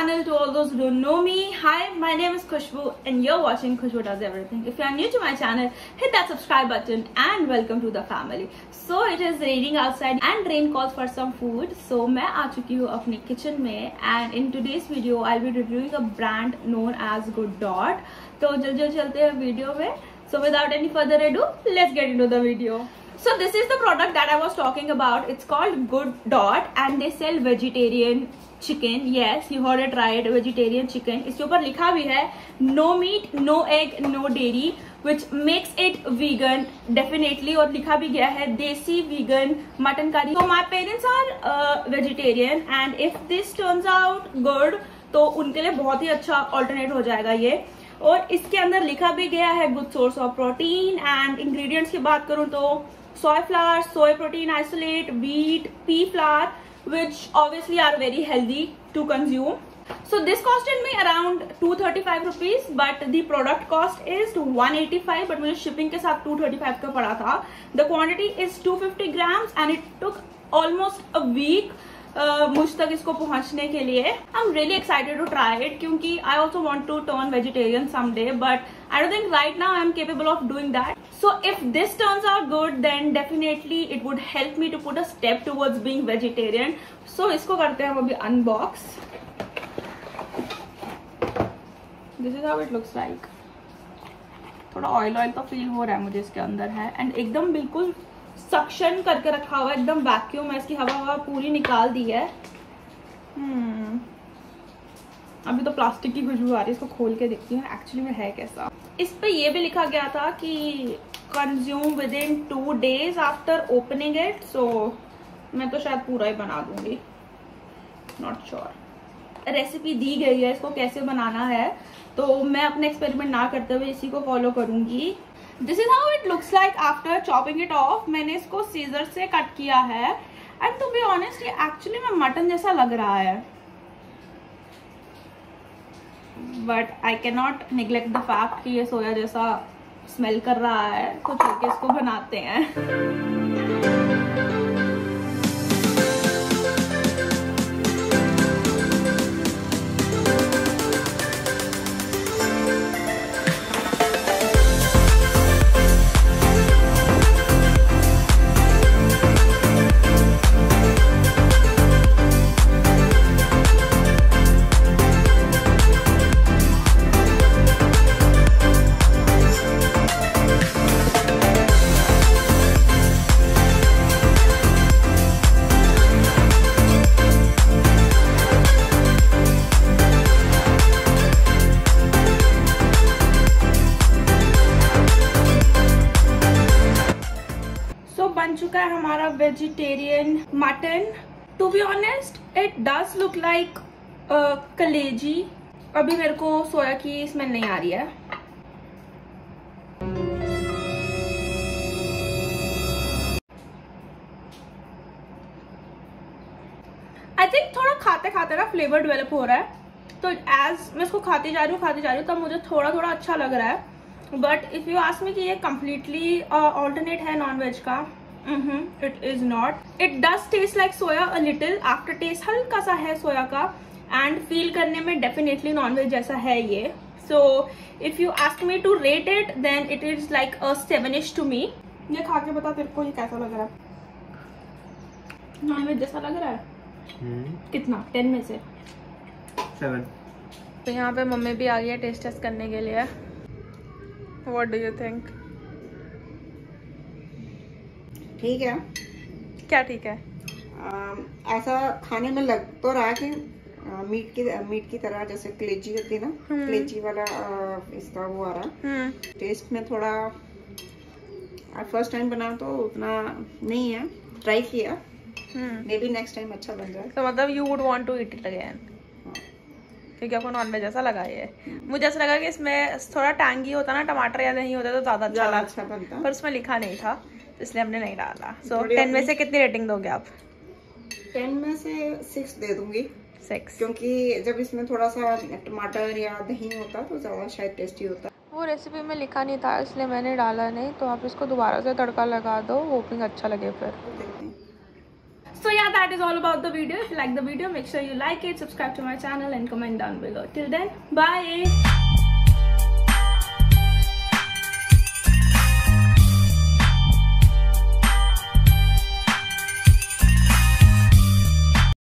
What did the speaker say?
channel. To all those who don't know me, hi, my name is Khushbu and you're watching Khushbu Does Everything. If you are new to my channel, hit that subscribe button and welcome to the family. So it is raining outside and rain calls for some food. So मैं आ चुकी हूँ अपने kitchen में and in today's video I'll be reviewing a brand known as Good Dot. तो जल्दी चलते हैं video में. So without any further ado, let's get into the video. So this is the product that I was talking about. It's called Good Dot and they sell vegetarian chicken. Yes, you heard it right, vegetarian chicken. इसके ऊपर लिखा भी है no meat, no egg, no dairy, which makes it vegan definitely. और लिखा भी गया है देसी vegan mutton curry. So my parents are vegetarian and if this turns out good, तो उनके लिए बहुत ही अच्छा alternate हो जाएगा ये. और इसके अंदर लिखा भी गया है good source of protein and ingredients की बात करूं तो soy flour, soy protein isolate, wheat, pea flour, which obviously are very healthy to consume. So this costed me around 235 rupees, but the product cost is 185, but मुझे shipping के साथ 235 का पड़ा था. The quantity is 250 grams and it took almost a week मुझ तक इसको पहुंचने के लिए. I'm really excited to try it क्योंकि I also want to turn vegetarian someday, but I don't think right now I'm capable of doing that. So if this turns out good, then definitely it would help me to put a step towards being vegetarian. So इसको करते हैं हम अभी unbox. This is how it looks like. थोड़ा oil तो feel हो रहा है मुझे इसके अंदर है एंड एकदम बिल्कुल सक्शन करके रखा हुआ है, एकदम वैक्यूम है, इसकी हवा पूरी निकाल दी है. अभी तो प्लास्टिक की खुशबू आ रही है. इसको खोल के देखती हूँ एक्चुअली में है कैसा. इस पे ये भी लिखा गया था कि consume within 2 days after opening it. So मैं तो शायद पूरा ही बना दूंगी, नॉट श्योर. रेसिपी दी गई है इसको कैसे बनाना है, तो मैं अपने एक्सपेरिमेंट ना करते हुए इसी को फॉलो करूंगी. This is how it looks like after chopping it off. मैंने इसको सीजर से कट किया है एंड टू बी ऑनेस्ट ये एक्चुअली में मटन जैसा लग रहा है, but I can not neglect the fact कि ये सोया जैसा स्मेल कर रहा है. तो चल के इसको बनाते हैं. बन चुका है हमारा vegetarian mutton. To be honest it does look like कलेजी. अभी मेरे को सोया की स्मेल नहीं आ रही है. आई थिंक थोड़ा खाते खाते ना फ्लेवर डेवलप हो रहा है, तो एज मैं इसको खाती जा रही हूँ तब मुझे थोड़ा थोड़ा अच्छा लग रहा है. But if you ask me कि ये कम्प्लीटली ऑल्टरनेट है नॉन वेज का, it is not. It does taste like soya a little. After taste हल्का सा है सोया का and feel करने में definitely non-veg जैसा है ये. So if you ask me to rate it, then it is like a 7ish to me. ये खा के बता तेरे को ये कैसा लग रहा है. non-veg जैसा लग रहा है. कितना 10 में से 7. तो यहाँ पे मम्मी भी आ गई है टेस्ट टेस्ट करने के लिए. What do you think? ठीक है. क्या ठीक है? ऐसा खाने में लग तो रहा है कि मीट की तरह, जैसे कलेजी होती है ना, कलेजी वाला इसका वो आ रहा. टेस्ट में थोड़ा फर्स्ट टाइम बना तो उतना नहीं है. ट्राई किया, मे बी नेक्स्ट टाइम अच्छा बन जाए. तो मतलब you would want to eat it again क्योंकि आपको नॉन वेज जैसा लगा ये. मुझे ऐसा लगा कि इसमें थोड़ा टैंगी होता ना, टमाटर या नहीं होता तो ज्यादा अच्छा बनता, पर उसमें लिखा नहीं था इसलिए हमने नहीं डाला. सो 10 में से कितनी रेटिंग दोगे आप? 10 में से 6 दे दूंगी. 6 क्योंकि जब इसमें थोड़ा सा टमाटर या दही होता तो ज्यादा शायद टेस्टी होता. वो रेसिपी में लिखा नहीं था इसलिए मैंने डाला नहीं. तो आप इसको दोबारा से तड़का लगा दो, होपिंग अच्छा लगे फिर. So yeah, that is all about the video. If you like the video, make sure you like it, subscribe to my channel and comment down below. Till then, bye.